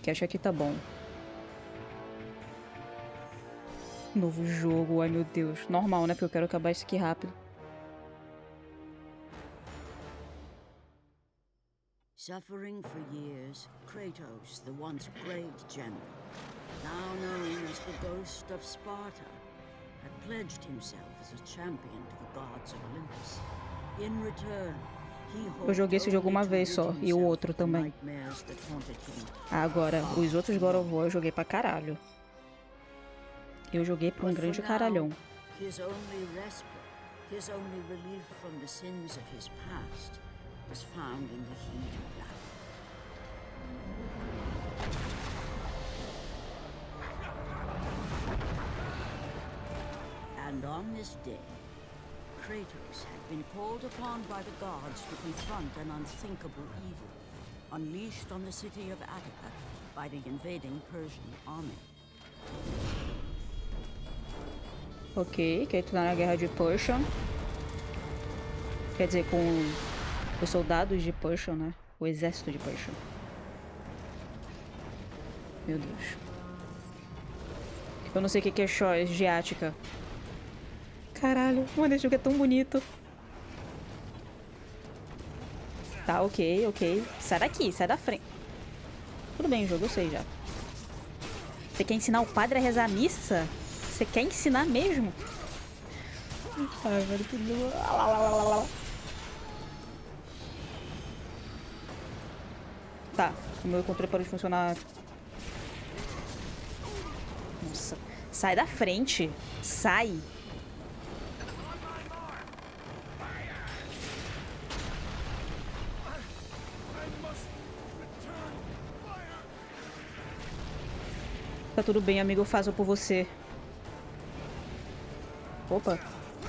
aqui. Acho que aqui tá bom. Novo jogo. Ai, meu Deus. Normal, né? Porque eu quero acabar isso aqui rápido. Suffering for years, Kratos, the once great general, now known as the Ghost of Sparta, had pledged himself as a champion to the gods of Olympus. In return, eu joguei esse jogo uma vez só, e o outro também. Agora, os outros God of War eu joguei pra caralho. Eu joguei pra um grande caralhão. His only respite, his only relief from the sins of his past, was found in the heat of battle. And on this day, Kratos had been called upon by the gods to confront an unthinkable evil, unleashed on the city of Attica by the invading Persian army. Ok, que aí tu tá na guerra de Persian. Quer dizer, com os soldados de Persian, né? O exército de Persian. Meu Deus. Eu não sei o que é Shoes de Ática. Caralho, mano, esse jogo é tão bonito. Tá, ok, ok. Sai daqui, sai da frente. Tudo bem, jogo eu sei já. Você quer ensinar o padre a rezar a missa? Você quer ensinar mesmo? Ai, velho, tudo... Tá, o meu controle parou de funcionar. Nossa. Sai da frente. Sai. Tá tudo bem, amigo, eu faço por você. Opa.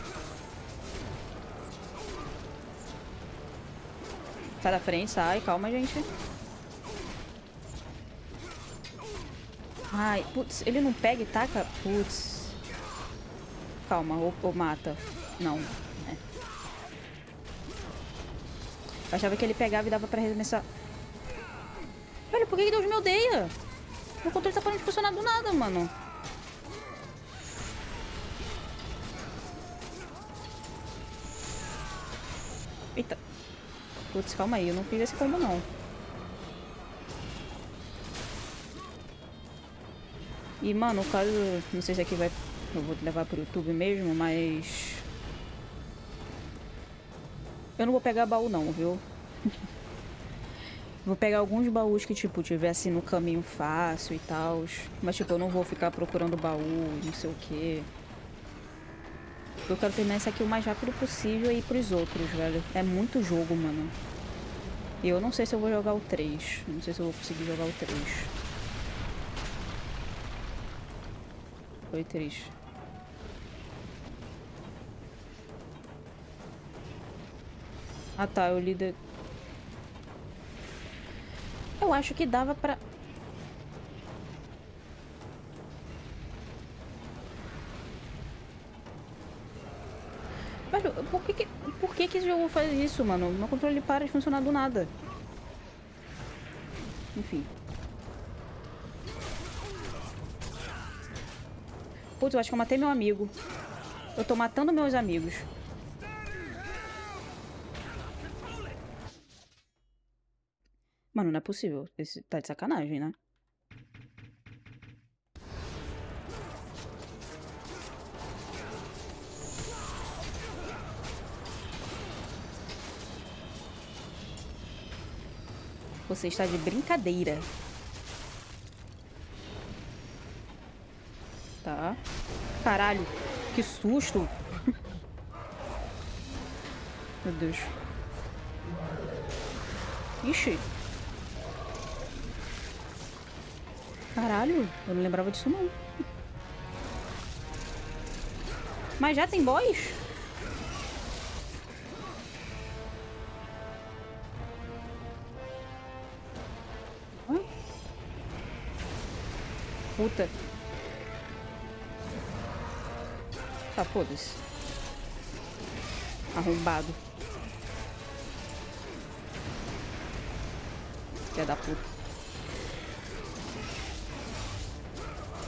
Sai da frente, sai. Calma, gente. Ai, putz, ele não pega e taca? Putz. Calma, ou mata. Não, né? Eu achava que ele pegava e dava pra arremessar. Velho, por que Deus me odeia? Meu controle tá parando de funcionar do nada, mano. Eita. Putz, calma aí, eu não fiz esse combo, não. E, mano, no caso, não sei se aqui vai... Eu vou levar pro YouTube mesmo, mas... Eu não vou pegar baú, não, viu? Vou pegar alguns baús que, tipo, tivesse no caminho fácil e tal. Mas, tipo, eu não vou ficar procurando baú, não sei o quê. Eu quero terminar esse aqui o mais rápido possível e ir pros outros, velho. É muito jogo, mano. E eu não sei se eu vou jogar o 3. Não sei se eu vou conseguir jogar o 3. Foi triste. Ah tá, eu li... Eu acho que dava pra... Velho, por que esse jogo faz isso, mano? Meu controle para de funcionar do nada. Enfim. Putz, eu acho que eu matei meu amigo. Eu tô matando meus amigos. Mano, não é possível. Esse tá de sacanagem, né? Você está de brincadeira. Tá. Caralho, que susto. Meu Deus. Ixi. Caralho, eu não lembrava disso não. Mas já tem boss? Hã? Puta. Tá, foda-se. Arrombado. Filha da puta.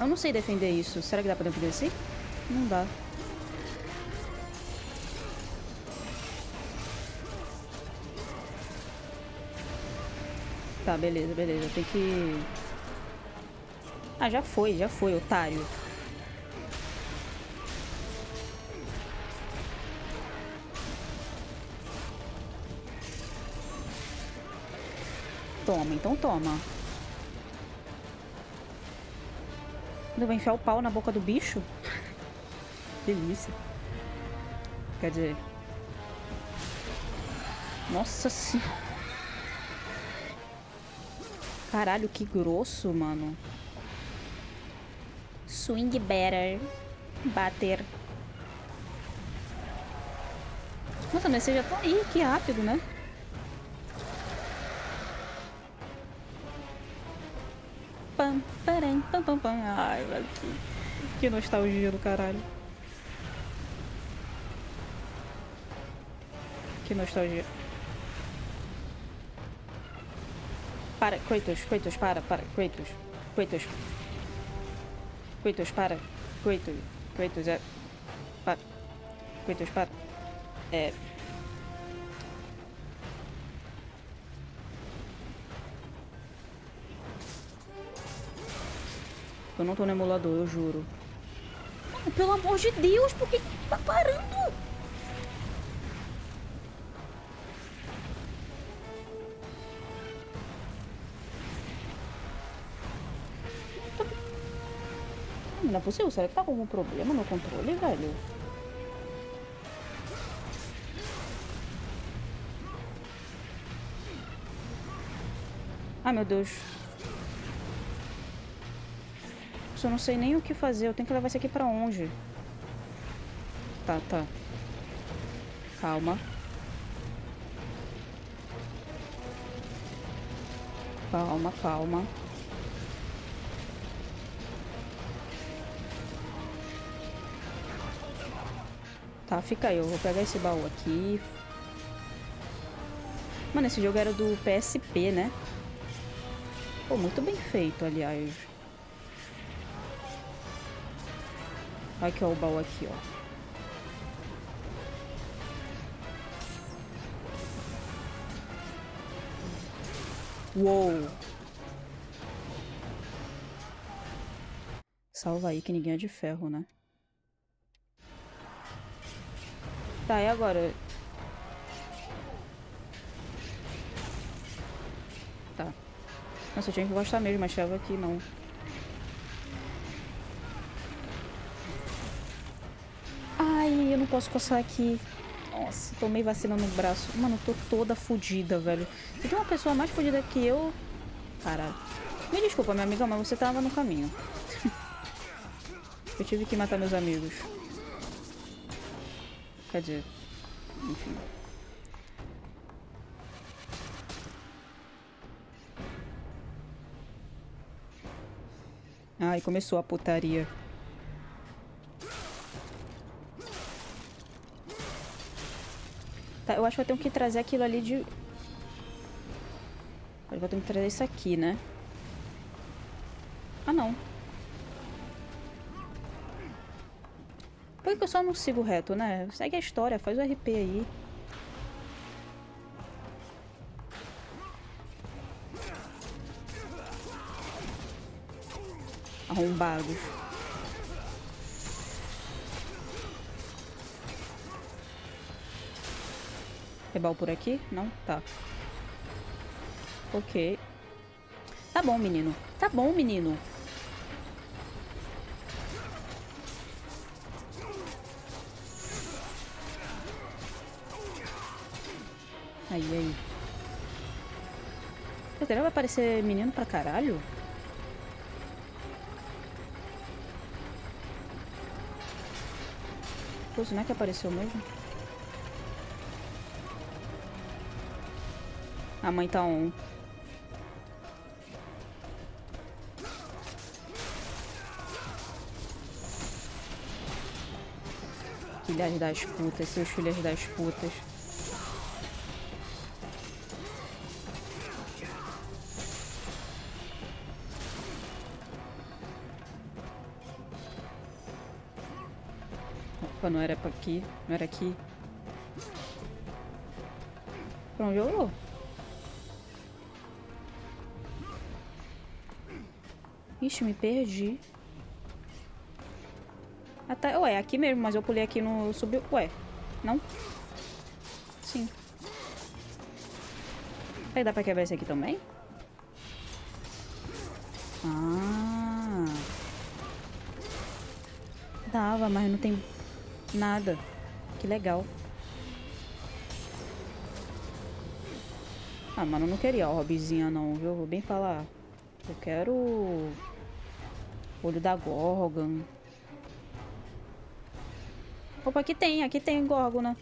Eu não sei defender isso. Será que dá pra defender assim? Não dá. Tá, beleza, beleza. Tem que... Ah, já foi, otário. Toma, então toma. Eu vou enfiar o pau na boca do bicho? Delícia. Quer dizer... Nossa senhora. Caralho, que grosso, mano. Swing better. Bater. Nossa, mas você já tá aí. Que rápido, né? Pam, param, pam, pam, pam. Ai, velho. Que nostalgia do caralho. Que nostalgia. Para, Kratos, para, Kratos. Kratos, para. Kratos, é... Para. Kratos, para. É... Eu não tô no emulador, eu juro. Mano, pelo amor de Deus, por que tá parando? Não é possível, será que tá com algum problema no controle, velho? Ai, meu Deus. Eu não sei nem o que fazer. Eu tenho que levar isso aqui pra onde? Tá, tá. Calma. Calma, calma. Tá, fica aí. Eu vou pegar esse baú aqui. Mano, esse jogo era do PSP, né? Pô, muito bem feito, aliás. Aqui, ó, o baú aqui, ó. Uou! Salva aí que ninguém é de ferro, né? Tá, e agora? Tá. Nossa, eu tinha que gostar mesmo, achava que não. Ai, eu não posso coçar aqui. Nossa, tomei vacina no braço. Mano, eu tô toda fodida, velho. Se tem uma pessoa mais fodida que eu... Caralho. Me desculpa, minha amiga, mas você tava no caminho. Eu tive que matar meus amigos. Quer dizer... Enfim. Ai, começou a putaria. Tá, eu acho que eu tenho que trazer aquilo ali de... Acho que eu tenho que trazer isso aqui, né? Ah, não. Por que eu só não sigo reto, né? Segue a história, faz o RP aí. Arrombados. Rebal por aqui? Não? Tá. Ok. Tá bom, menino. Tá bom, menino. Aí, aí. Será que vai aparecer menino pra caralho? Pô, não é que apareceu mesmo? A mãe tá on. Filhas das putas, seus filhos das putas. Pô, não era pra aqui. Não era aqui. Pra onde eu vou? Ixi, me perdi. Até... Ué, aqui mesmo, mas eu pulei aqui no... Subiu... Ué, não? Sim. Aí dá pra quebrar esse aqui também? Ah. Dava, mas não tem nada. Que legal. Ah, mano, eu não queria hobbyzinha não, viu? Vou bem falar. Eu quero... Olho da Gorgon. Opa, aqui tem Gorgona.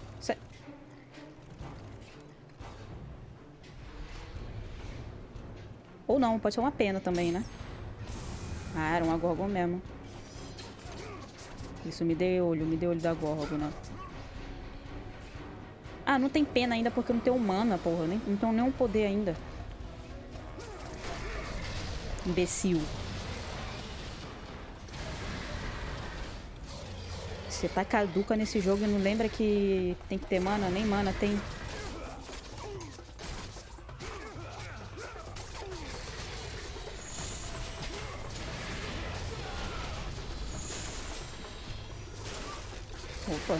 Ou não, pode ser uma pena também, né? Ah, era uma Gorgon mesmo. Isso, me dê olho da Gorgona. Ah, não tem pena ainda porque eu não tenho mana, porra. Não tenho nenhum poder ainda. Imbecil. Você tá caduca nesse jogo e não lembra que tem que ter mana? Nem mana tem. Opa.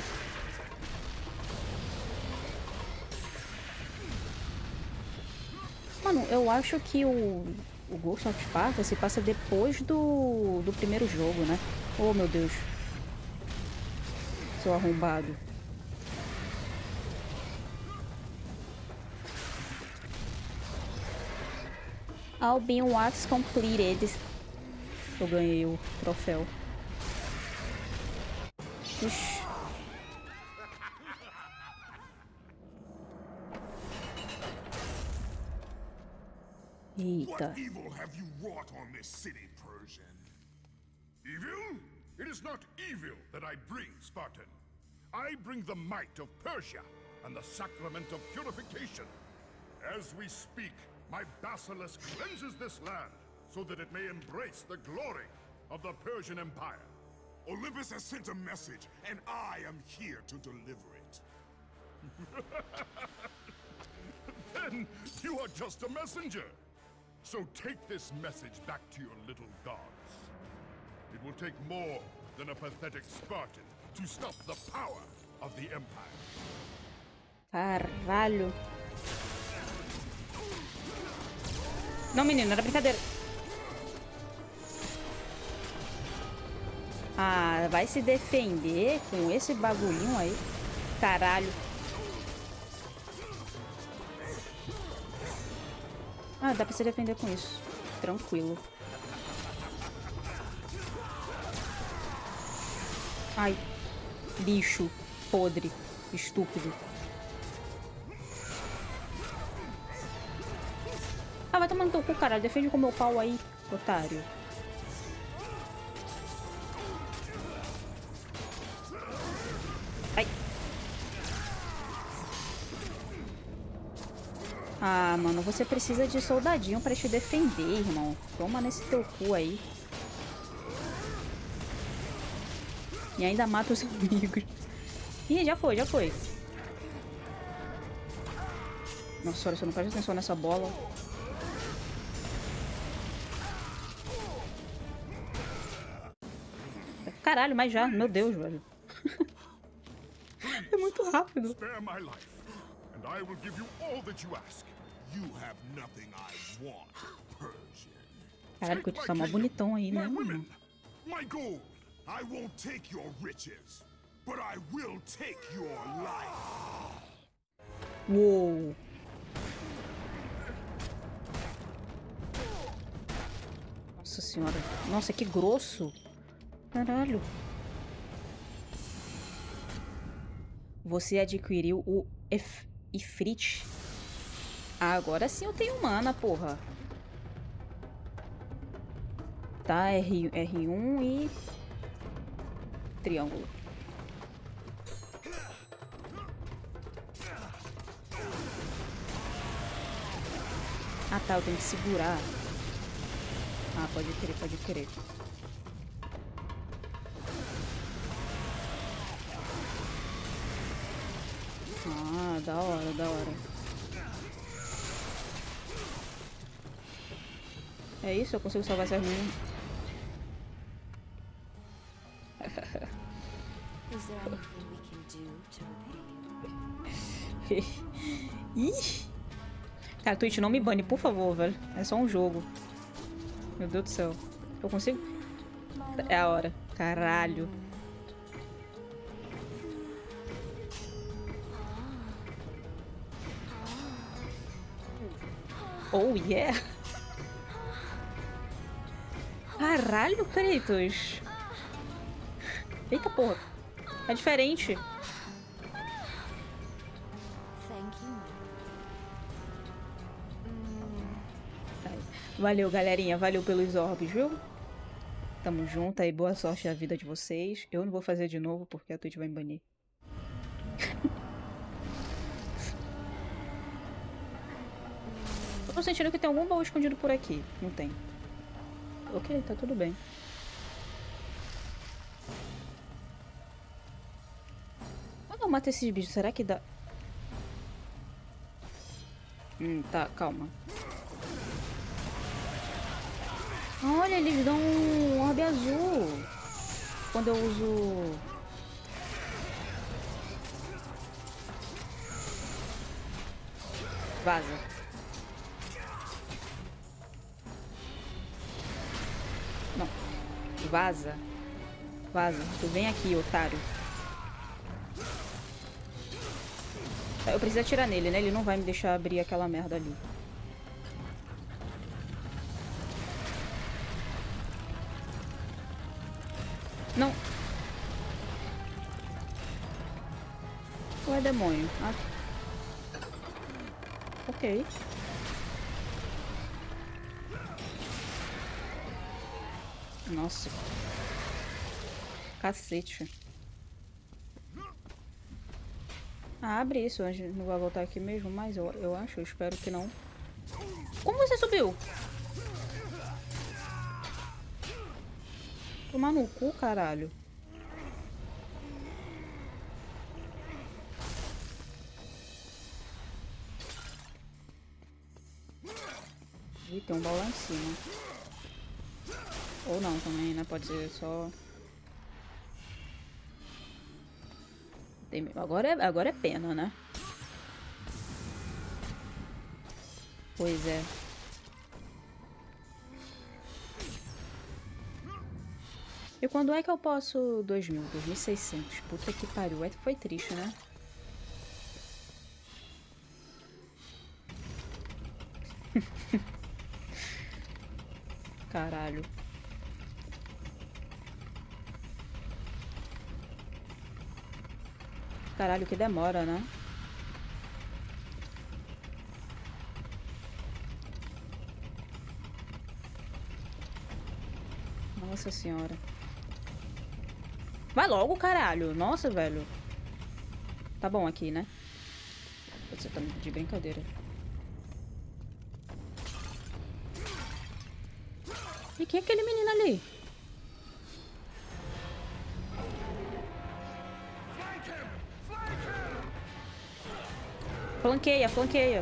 Mano, eu acho que o Ghost of Sparta se passa depois do primeiro jogo, né? Oh, meu Deus. Seu arrombado. All been wax completed. Eu ganhei o troféu. Ixi. Eita. What evil have you wrought on this city, Persian? Evil? It is not evil that I bring, Spartan. I bring the might of Persia and the sacrament of purification. As we speak, my basilisk cleanses this land so that it may embrace the glory of the Persian Empire. Olympus has sent a message, and I am here to deliver it. Then you are just a messenger. So take this message back to your little gods. It will take more than a pathetic Spartan to stop the power of the Empire. Caralho. Não, menino, era brincadeira. Ah, vai se defender com esse bagulhinho aí. Caralho. Ah, dá pra se defender com isso. Tranquilo. Ai. Bicho. Podre. Estúpido. Ah, vai tomar no teu cu, caralho. Defende com o meu pau aí, otário. Ai. Ah, mano, você precisa de soldadinho pra te defender, irmão. Toma nesse teu cu aí. E ainda mata os amigos. Ih, já foi, já foi. Nossa, olha, você não presta atenção nessa bola. Caralho, mas já, meu Deus, velho. É muito rápido. Spare my life, and I will give you all that you ask. You have nothing I want, Persian. Caralho, que tu tá mó bonitão aí, né, My mano? women, my gold. I won't take your riches, but I will take your life. Uou. Nossa senhora. Nossa, que grosso. Caralho. Você adquiriu o Ifrit. Ah, agora sim eu tenho mana, porra. Tá, R1 e... triângulo. Ah tá, eu tenho que segurar. Ah, pode querer, pode querer. Ah, da hora, da hora. É isso? Eu consigo salvar essas meninas? Is there anything we can do to repay you? Ih! Cara, Twitch, não me bane, por favor, velho. É só um jogo. Meu Deus do céu. Eu consigo? É a hora. Caralho. Oh, yeah! Caralho, Kratos! Eita porra! É diferente! Thank you. Valeu, galerinha. Valeu pelos orbes, viu? Tamo junto aí. Boa sorte na vida de vocês. Eu não vou fazer de novo porque a Twitch vai me banir. Eu tô sentindo que tem algum baú escondido por aqui. Não tem. Ok, tá tudo bem. Quando eu mato esses bichos, será que dá... Tá, calma. Olha, eles dão um orbe azul. Quando eu uso... Vaza. Não. Vaza. Vaza. Tu vem aqui, otário. Eu preciso atirar nele, né? Ele não vai me deixar abrir aquela merda ali. Não. Ué, demônio. Ah. Ok. Nossa. Cacete. Ah, abre isso. A gente não vai voltar aqui mesmo, mas eu acho. Eu espero que não. Como você subiu? Tomar no cu, caralho. Ih, tem um baú lá em cima. Ou não também, né? Pode ser só... Tem... Agora é pena, né? Pois é. E quando é que eu posso... 2.000, 2.600. Puta que pariu. Foi triste, né? Caralho. Caralho, que demora, né? Nossa senhora. Vai logo, caralho. Nossa, velho. Tá bom aqui, né? Você tá de brincadeira. E quem é aquele menino ali? Flanqueia, flanqueia.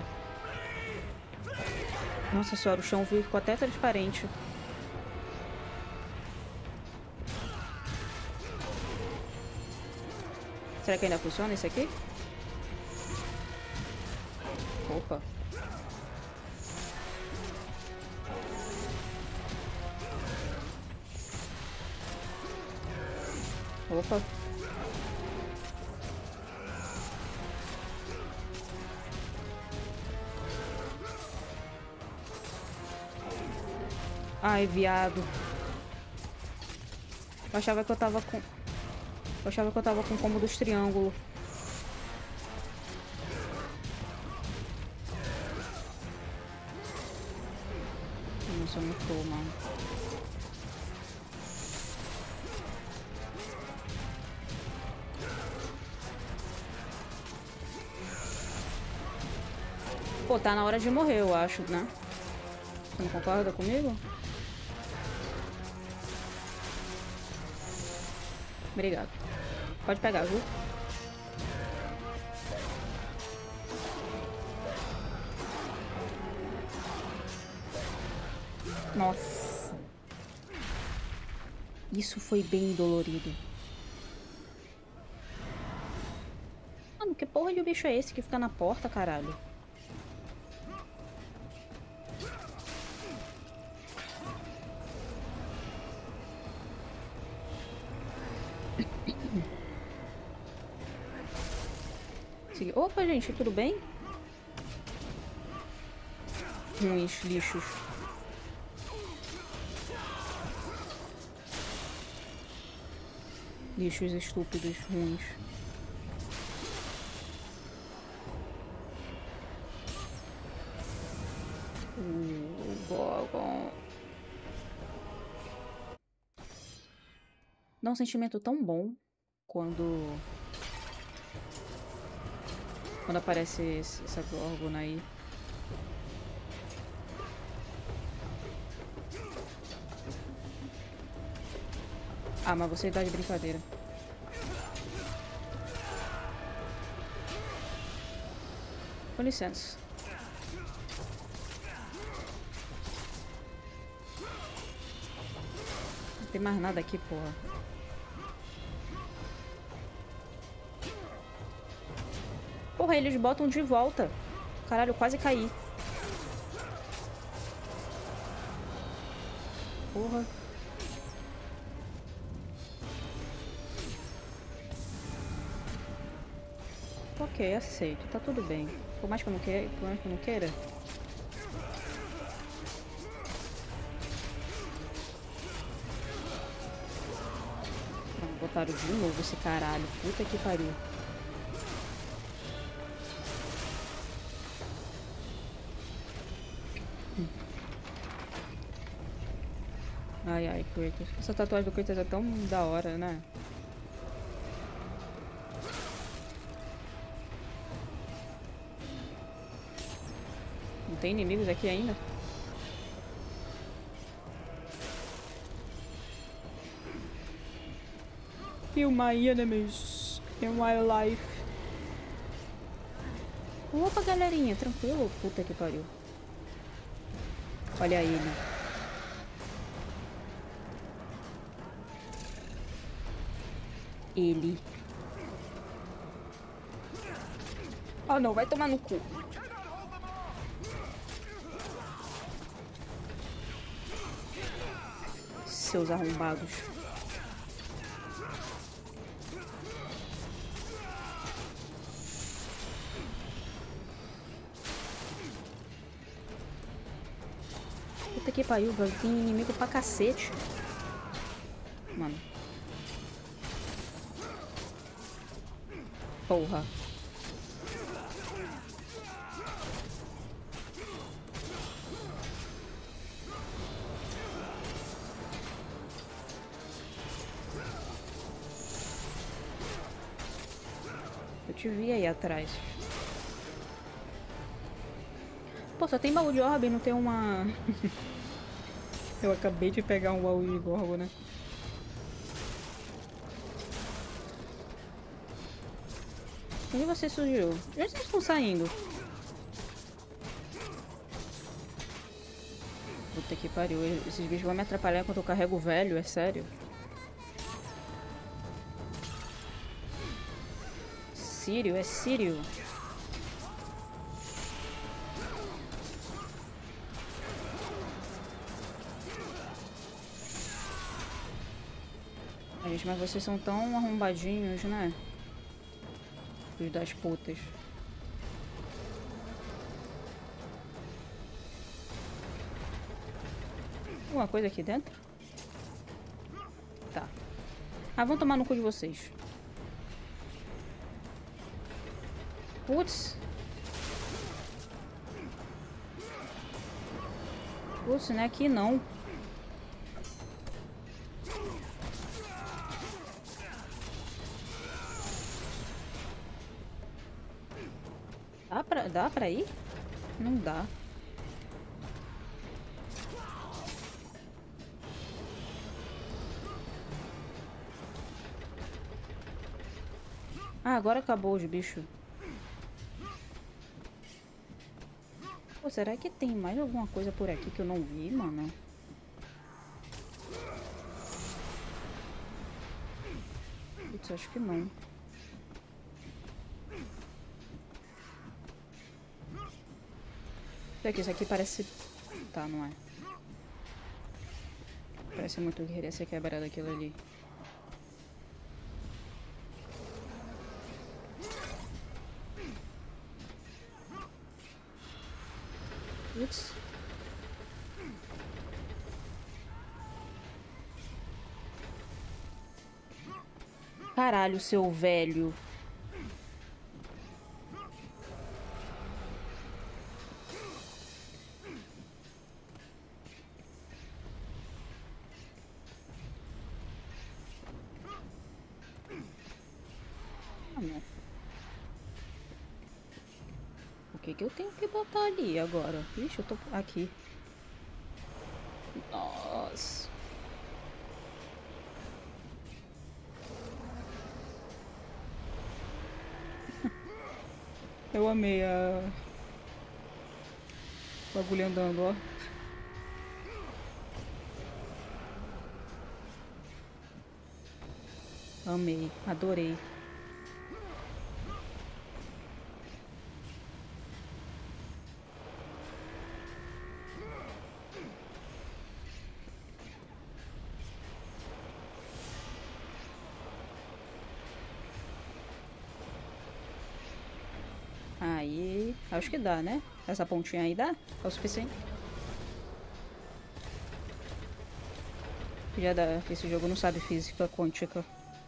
Nossa senhora, o chão ficou até transparente. Será que ainda funciona esse aqui? Opa. Opa. Ai, viado. Eu achava que eu tava com... Eu achava que eu tava com o combo dos triângulos. Nossa, eu não tô, mano. Pô, tá na hora de morrer, eu acho, né? Você não concorda comigo? Obrigado. Pode pegar, viu? Nossa. Isso foi bem dolorido. Mano, que porra de bicho é esse que fica na porta, caralho? Opa, gente, tudo bem? Ruins, lixos. Lixos estúpidos, ruins. Gorgon. Dá um sentimento tão bom quando aparece essa Gorgon aí. Ah, mas você tá de brincadeira. Com licença. Não tem mais nada aqui, porra. Porra, eles botam de volta. Caralho, eu quase caí. Porra. Ok, aceito. Tá tudo bem. Por mais que eu não queira. Botaram de novo esse caralho. Puta que pariu. Ai, ai, Kratos. Essa tatuagem do Kratos é tão da hora, né? Não tem inimigos aqui ainda? Kill my enemies in my life. Opa, galerinha, tranquilo? Puta que pariu. Olha ele. Ele. Oh não, vai tomar no cu. Seus arrombados. Puta que pariu, velho. Tem inimigo pra cacete. Mano. Porra. Eu te vi aí atrás. Pô, só tem baú de orbe, não tem uma... Eu acabei de pegar um baú de Gorgon, né? Onde você surgiu? De onde vocês estão saindo? Puta que pariu. Esses bichos vão me atrapalhar enquanto eu carrego o velho, é sério? Sírio, é Sírio. Gente, mas vocês são tão arrombadinhos, né? Filhos das putas. Alguma coisa aqui dentro? Tá. Ah, vão tomar no cu de vocês. Putz. Putz, não é aqui não. Dá pra ir? Não dá. Ah, agora acabou os bichos. Pô, será que tem mais alguma coisa por aqui que eu não vi, mano? Putz, acho que não. Isso aqui parece... Tá, não é. Parece muito que queria ser quebrado aquilo ali. Putz. Caralho, seu velho. Ah, não. O que que eu tenho que botar ali agora? Ixi, eu tô aqui. Nossa. Eu amei a... o bagulho andando, ó. Amei, adorei. Aí, acho que dá, né? Essa pontinha aí dá? É o suficiente? Já dá, esse jogo não sabe física quântica.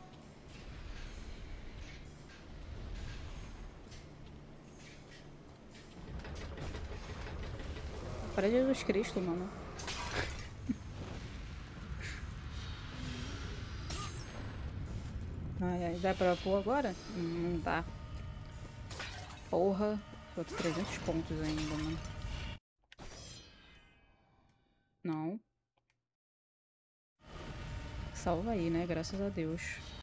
Para Jesus Cristo, mano. Ai, ai, dá pra pôr agora? Não dá. Porra. Falta 300 pontos ainda, mano. Não. Salva aí, né? Graças a Deus.